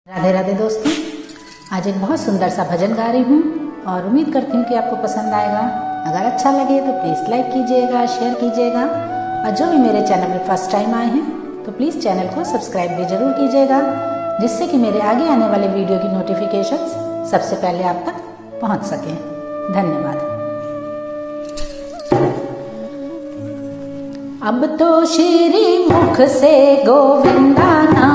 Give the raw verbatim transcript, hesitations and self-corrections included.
राधे राधे दोस्तों, आज एक बहुत सुंदर सा भजन गा रही हूँ और उम्मीद करती हूँ कि आपको पसंद आएगा। अगर अच्छा लगे तो प्लीज़ लाइक कीजिएगा, शेयर कीजिएगा और जो भी मेरे चैनल पर फर्स्ट टाइम आए हैं तो प्लीज़ चैनल को सब्सक्राइब भी ज़रूर कीजिएगा, जिससे कि मेरे आगे आने वाले वीडियो की नोटिफिकेशंस सबसे पहले आप तक पहुँच सकें। धन्यवाद। अब तो श्री मुख से गोविंदा नाम